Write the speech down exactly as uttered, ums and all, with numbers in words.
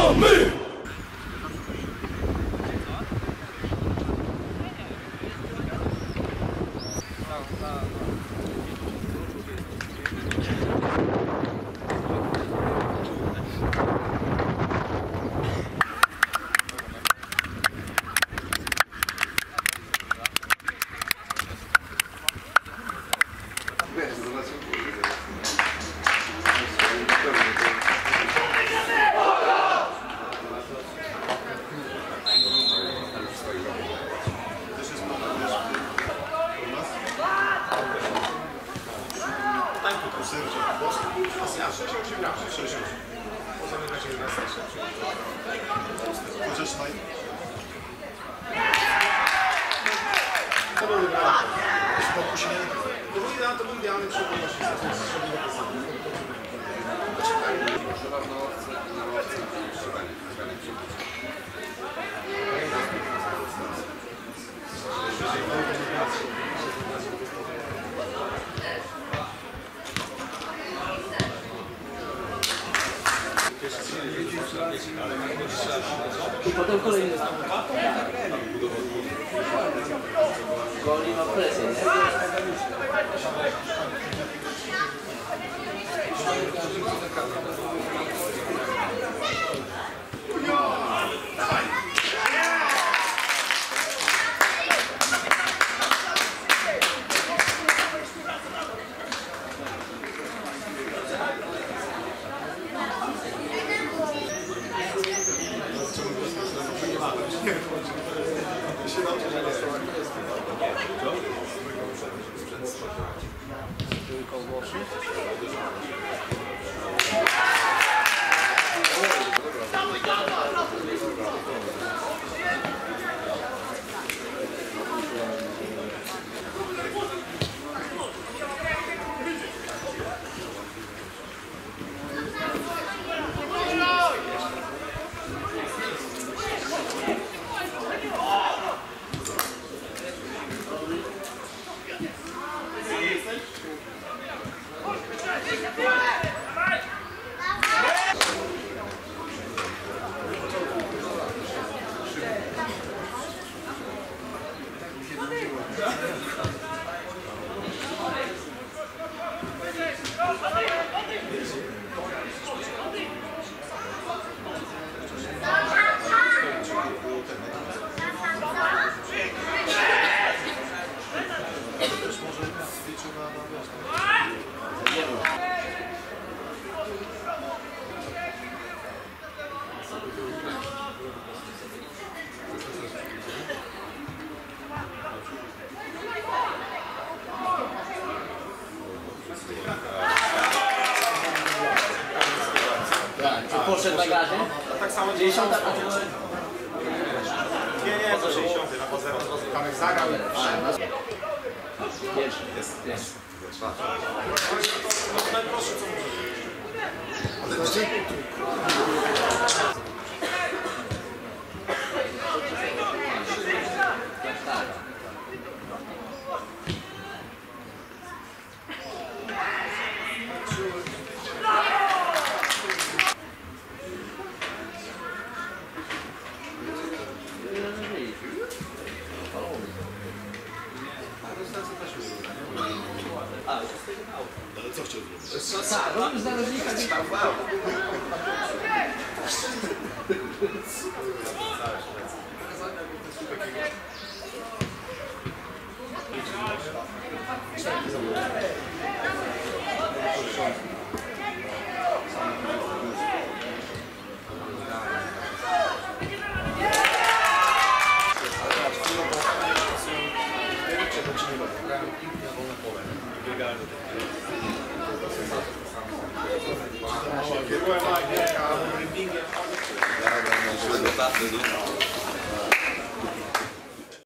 Zaczynamy! To był idealny przełomność. I potem kolejny goli ma presję, nie? Poszedł na gazie? Tak samo dziewięćdziesiąt. Nie, nie, to sześćdziesiąt, na po zero. Kamek zagrał. Pierwszy. Jest, jest. Najprostsze co może. Ale co chciał zrobić? Tak, no już narożnika nie tam. Byłem na Gierka, rybbingiem.